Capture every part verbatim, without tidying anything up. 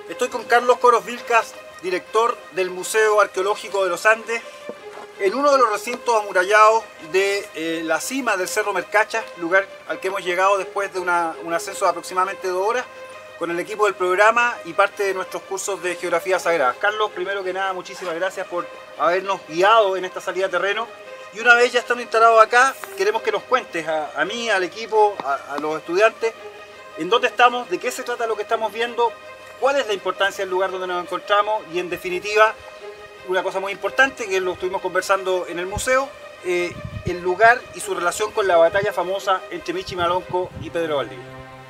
Estoy con Carlos Coros Vilcas, director del Museo Arqueológico de los Andes, en uno de los recintos amurallados de eh, la cima del Cerro Mercacha, lugar al que hemos llegado después de una, un ascenso de aproximadamente dos horas, con el equipo del programa y parte de nuestros cursos de Geografía Sagrada. Carlos, primero que nada, muchísimas gracias por habernos guiado en esta salida a terreno. Y una vez ya estando instalados acá, queremos que nos cuentes a, a mí, al equipo, a, a los estudiantes, en dónde estamos, de qué se trata lo que estamos viendo, cuál es la importancia del lugar donde nos encontramos y, en definitiva, una cosa muy importante que lo estuvimos conversando en el museo, eh, el lugar y su relación con la batalla famosa entre Michi Malonco y Pedro Valdivia.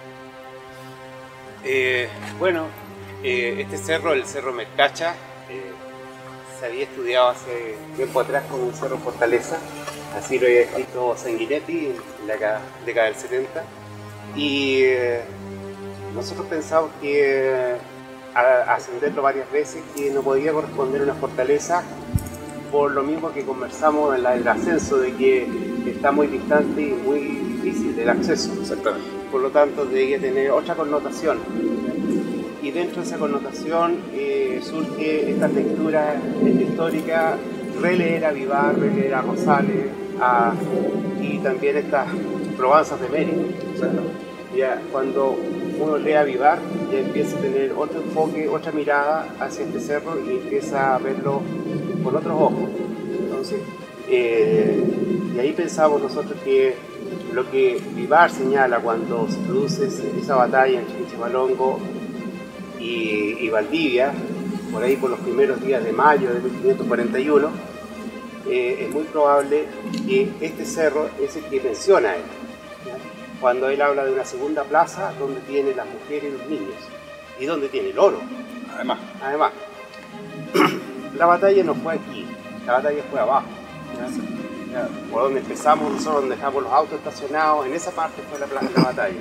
Eh, bueno, eh, este cerro, el Cerro Mercacha, eh, se había estudiado hace tiempo atrás como un cerro fortaleza, así lo había escrito Sanguinetti en la década del setenta, y eh, nosotros pensamos que eh, a ascenderlo varias veces que no podía corresponder a una fortaleza, por lo mismo que conversamos en la, el ascenso de que está muy distante y muy difícil el acceso. Exactamente. Por lo tanto debía tener otra connotación, y dentro de esa connotación eh, surge esta textura histórica, releer a Vivar, releer a Rosales, a, y también estas probanzas de Mérida. Ya cuando uno lee a Vivar, ya empieza a tener otro enfoque, otra mirada hacia este cerro y empieza a verlo con otros ojos. Entonces, eh, y ahí pensamos nosotros que lo que Vivar señala cuando se produce esa batalla entre Michi Malonco y, y Valdivia, por ahí por los primeros días de mayo de mil quinientos cuarenta y uno, eh, es muy probable que este cerro es el que menciona él, ¿ya? Cuando él habla de una segunda plaza donde tiene las mujeres y los niños y donde tiene el oro. Además, Además, la batalla no fue aquí, la batalla fue abajo, ¿ya? Ya, por donde empezamos nosotros, donde dejamos los autos estacionados, en esa parte fue la, la batalla.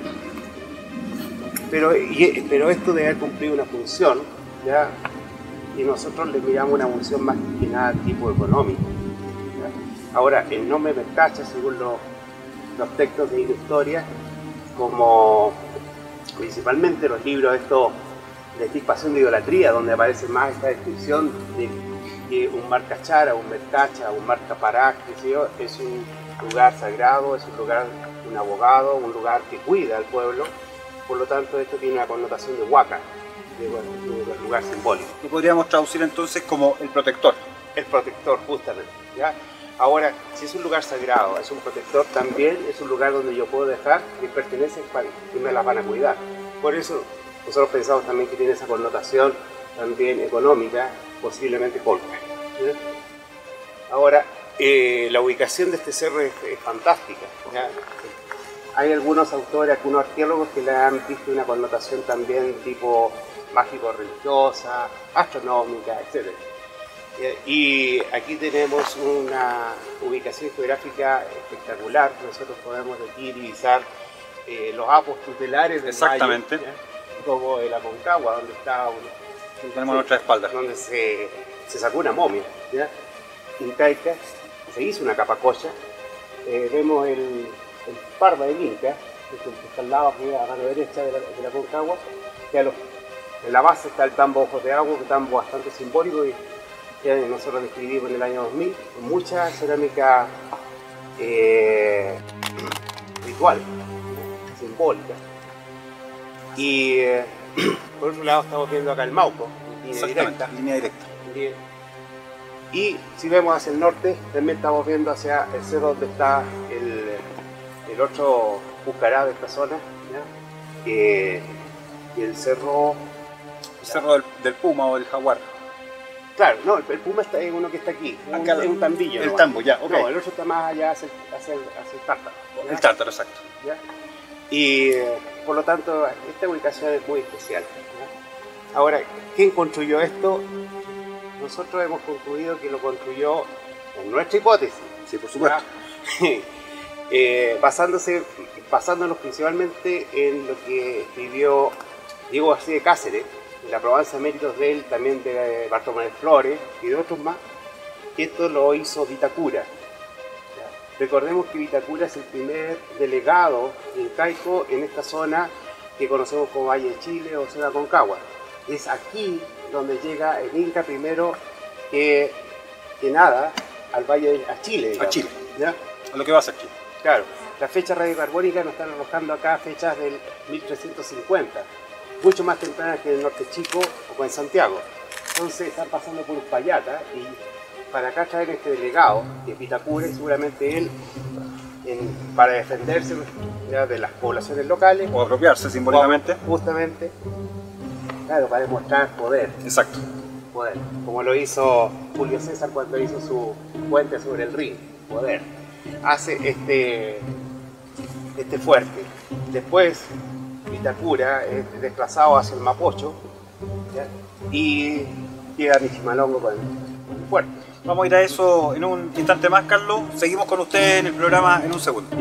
Pero, y, pero esto debe haber cumplido una función, ¿ya? Y nosotros le miramos una función más que nada tipo económico, ¿ya? Ahora, el nombre Mercacha, según los, los textos de historia, como principalmente los libros estos de extirpación de idolatría, donde aparece más esta descripción de que un mar Cachara, un Mercacha, un mar Capará, es un lugar sagrado, es un lugar, un abogado, un lugar que cuida al pueblo. Por lo tanto, esto tiene una connotación de huaca, de, de, de lugar simbólico. Y podríamos traducir entonces como el protector. El protector, justamente, ¿ya? Ahora, si es un lugar sagrado, es un protector, también es un lugar donde yo puedo dejar mis pertenencias y me las van a cuidar. Por eso, nosotros pensamos también que tiene esa connotación también económica, posiblemente colca, ¿ya? Ahora, eh, la ubicación de este cerro es, es fantástica, ¿ya? Hay algunos autores, algunos arqueólogos que le han visto una connotación también tipo mágico-religiosa, astronómica, etcétera. Y aquí tenemos una ubicación geográfica espectacular. Nosotros podemos aquí divisar eh, los apos tutelares del Exactamente. Valle, ¿ya? Como el Aconcagua, donde está uno, tenemos nuestra espalda, donde se, se sacó una momia, ¿ya? Incaica, se hizo una capacocha. Eh, vemos el, el Parva del Inca, que está al lado, aquí a mano derecha de la, de la Aconcagua, que a los, en la base está el tambo Ojos de Agua, un tambo bastante simbólico y que nosotros describimos en el año dos mil, con mucha cerámica eh, ritual, simbólica. Y eh, por otro lado estamos viendo acá el Mauco, en línea directa. línea directa. Bien. Y si vemos hacia el norte, también estamos viendo hacia el cerro donde está el, el otro Pucará de esta zona, ¿ya? Eh, y el cerro... El cerro del, del Puma o del Jaguar. Claro, no, el, el Puma está, es uno que está aquí, un, Acá, es un tambillo. El ¿no? tambo, ya, ok. No, el otro está más allá hacia el, hacia el, hacia el Tártaro. ¿Ya? El Tártaro, exacto. ¿Ya? Y eh, por lo tanto, esta ubicación es muy especial, ¿ya? Ahora, ¿quién construyó esto? Nosotros hemos concluido que lo construyó en nuestra hipótesis. Sí, por supuesto. eh, basándose, basándonos principalmente en lo que escribió Diego García de Cáceres, en la probanza de méritos de él, también de Bartolomé Flores y de otros más, que esto lo hizo Vitacura. Recordemos que Vitacura es el primer delegado incaico en esta zona que conocemos como Valle de Chile o zona Aconcagua. es aquí donde llega el Inca primero que, que nada al Valle de, a Chile. Digamos, a Chile, ¿ya? A lo que va a ser Chile. Claro, las fechas radiocarbónicas nos están arrojando acá fechas del mil trescientos cincuenta, mucho más tempranas que en el Norte Chico o en Santiago. Entonces están pasando por Uspallata y para acá traen este delegado, que es Vitacura, y seguramente él, en, para defenderse ya, de las poblaciones locales. O apropiarse simbólicamente. Justamente, claro, para demostrar poder. Exacto. Poder, como lo hizo Julio César cuando hizo su puente sobre el Rin, poder. Hace este, este fuerte. Después, Vitacura es desplazado hacia el Mapocho, ¿ya? Y llega a Michimalongo con el fuerte. Vamos a ir a eso en un instante más, Carlos. Seguimos con usted en el programa en un segundo.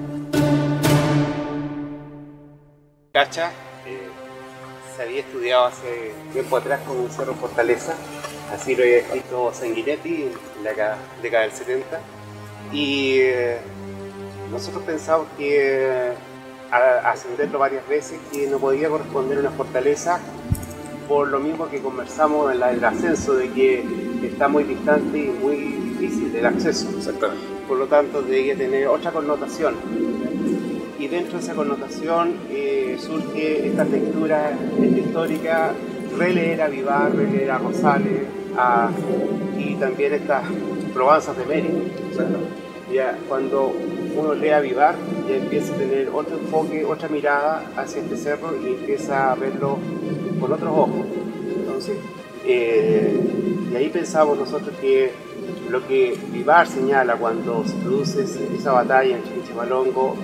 Cacha, eh, se había estudiado hace tiempo atrás con un cerro Fortaleza, así lo había escrito Sanguinetti en la década del setenta, y eh, nosotros pensamos que eh, a ascenderlo varias veces que no podía corresponder a una fortaleza, por lo mismo que conversamos en la, el ascenso de que está muy distante y muy difícil el acceso. Exactamente. Por lo tanto debía tener otra connotación, y dentro de esa connotación eh, surge esta textura histórica, releer a Vivar, releer a Rosales, a, y también estas probanzas de mérito. Ya, cuando uno lee a Vivar, ya empieza a tener otro enfoque, otra mirada hacia este cerro y empieza a verlo con otros ojos. Entonces, eh, y ahí pensamos nosotros que lo que Vivar señala cuando se produce esa batalla entre Michimalongo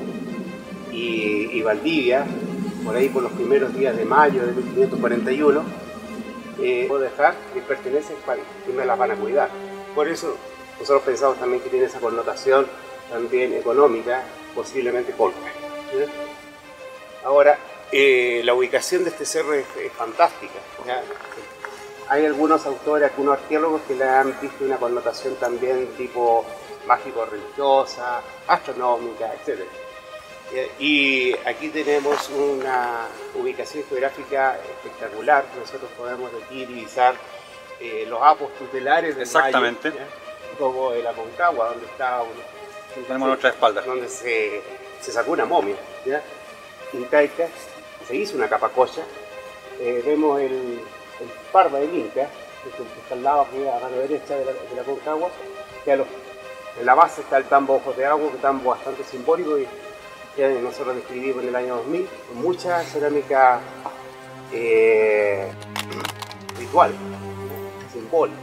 y, y Valdivia, por ahí por los primeros días de mayo de mil quinientos cuarenta y uno, eh, puedo dejar que pertenece al país, que me las van a cuidar. Por eso nosotros pensamos también que tiene esa connotación también económica, posiblemente colca. ¿Sí? Ahora, eh, la ubicación de este cerro es, es fantástica. ¿Ya? Hay algunos autores, algunos arqueólogos que le han visto una connotación también tipo mágico-religiosa, astronómica, etcétera. Y aquí tenemos una ubicación geográfica espectacular. Nosotros podemos aquí divisar eh, los apos tutelares del Exactamente. Valle, como el Aconcagua, donde está un, tenemos nuestra espalda, donde se, se sacó una momia, ¿ya? Incaica, se hizo una capacocha. Eh, vemos el, el Parva del Inca, que está al lado, a la mano derecha de la, de la Aconcagua, que a los, en la base está el tambo Ojos de Agua, un tambo bastante simbólico y que nosotros describimos en el año dos mil, con mucha cerámica eh, ritual, simbólica.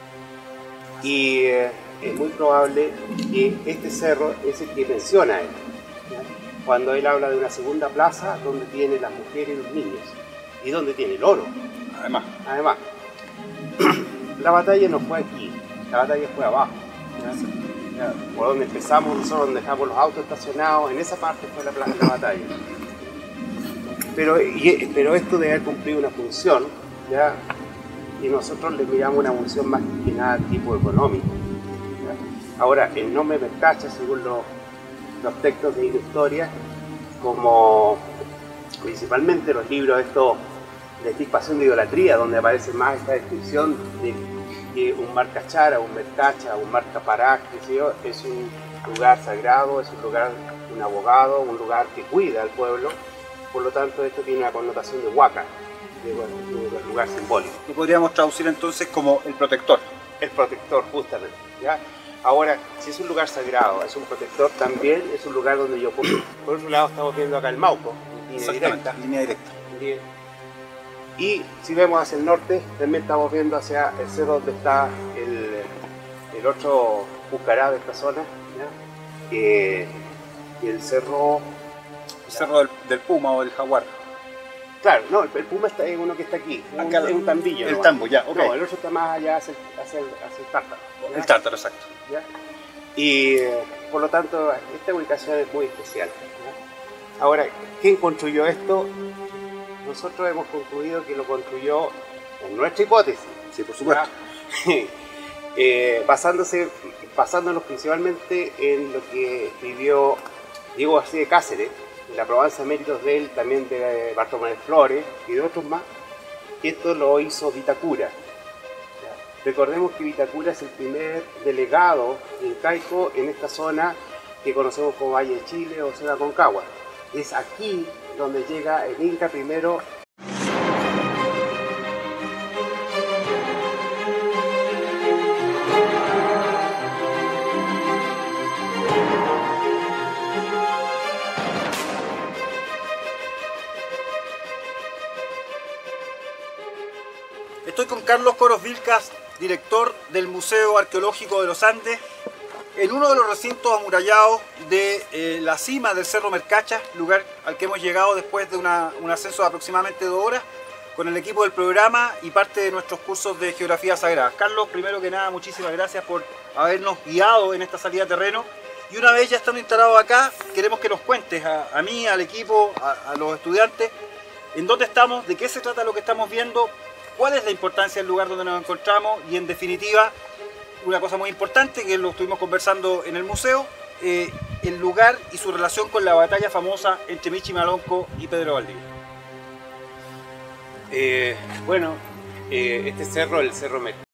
Y eh, es muy probable que este cerro es el que menciona él, ¿ya? Cuando él habla de una segunda plaza donde tiene las mujeres y los niños, y donde tiene el oro. Además, Además la batalla no fue aquí, la batalla fue abajo, ¿ya? Por donde empezamos, nosotros donde dejamos los autos estacionados, en esa parte fue la, la batalla. Pero, y, pero esto debe haber cumplido una función, ¿ya? Y nosotros le miramos una función más que nada tipo económico, ¿ya? Ahora, el nombre Mercacha, según los, los textos de historia, como principalmente los libros estos de extirpación de idolatría, donde aparece más esta descripción de que un mar cachara, un mercacha, un mar capará, es un lugar sagrado, es un lugar, un abogado, un lugar que cuida al pueblo. Por lo tanto, esto tiene una connotación de huaca, de, bueno, de un lugar simbólico. Y podríamos traducir entonces como el protector. El protector, justamente, ¿ya? Ahora, si es un lugar sagrado, es un protector, también es un lugar donde yo puedo. Por otro lado, estamos viendo acá el Mauco, en línea directa. línea directa. Bien. Y si vemos hacia el norte, también estamos viendo hacia el cerro donde está el, el otro Pucará de esta zona, ¿ya? Eh, y el cerro... El cerro del, del Puma o del Jaguar. Claro, no, el, el Puma está, es uno que está aquí, un, Acá, es un tambillo. El ¿no? tambo, ya, ok. No, el otro está más allá hacia, hacia, el, hacia el Tártaro. ¿Ya? El Tártaro, exacto. ¿Ya? Y eh, por lo tanto, esta ubicación es muy especial, ¿ya? Ahora, ¿quién construyó esto? Nosotros hemos concluido que lo construyó en nuestra hipótesis. Sí, por supuesto. eh, basándose, basándonos principalmente en lo que escribió Diego García de Cáceres, en la probanza de méritos de él, también de Bartolomé de Flores y de otros más, que esto lo hizo Vitacura. Recordemos que Vitacura es el primer delegado incaico en esta zona que conocemos como Valle de Chile o zona Concagua. Es aquí donde llega el Inca primero. Estoy con Carlos Coros Vilcas, director del Museo Arqueológico de los Andes, en uno de los recintos amurallados de eh, la cima del Cerro Mercacha, lugar al que hemos llegado después de una, un ascenso de aproximadamente dos horas, con el equipo del programa y parte de nuestros cursos de Geografía Sagrada. Carlos, primero que nada, muchísimas gracias por habernos guiado en esta salida a terreno. Y una vez ya estando instalados acá, queremos que nos cuentes a, a mí, al equipo, a, a los estudiantes, en dónde estamos, de qué se trata lo que estamos viendo, cuál es la importancia del lugar donde nos encontramos y, en definitiva, una cosa muy importante que lo estuvimos conversando en el museo, eh, el lugar y su relación con la batalla famosa entre Michimalonco y Pedro Valdivia. Eh, bueno, eh, este cerro, el Cerro Mercacha,